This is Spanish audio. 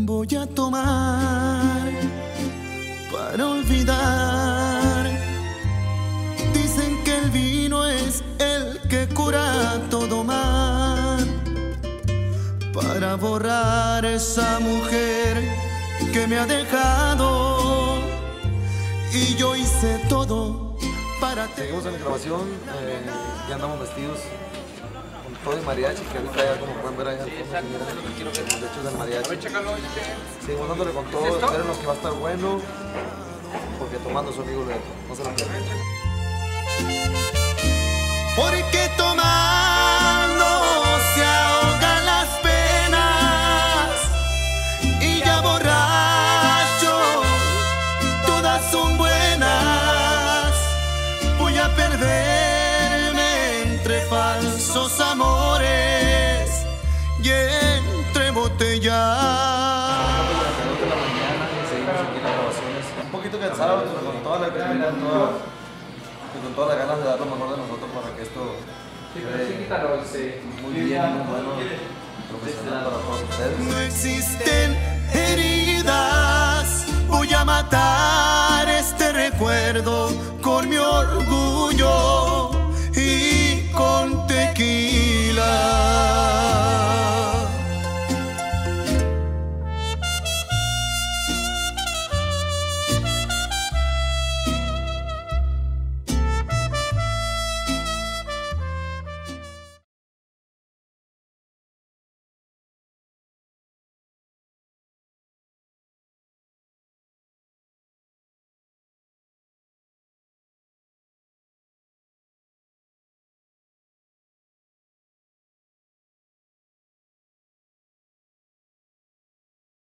Voy a tomar para olvidar. Dicen que el vino es el que cura todo mal. Para borrar esa mujer que me ha dejado. Y yo hice todo para te... Seguimos en la grabación, ya andamos vestidos con todo el mariachi, que ahorita ya como pueden ver ahí al fondo, los hechos del mariachi. Seguimos dándole con todo, espérenos que va a estar bueno, porque tomando su amigo Leto, no se lo pierdan. Porque tomando se ahogan las penas y ya borracho todas son buenas. Voy a perderme entre falsos amores y entre botellas. Seguimos aquí en las grabaciones, un poquito cansados, pero con toda la actividad, con todas las ganas de dar lo mejor de nosotros para que esto quede muy bien, muy bueno, profesional para todos ustedes. No existen heridas, voy a matar este recuerdo con mi orgullo.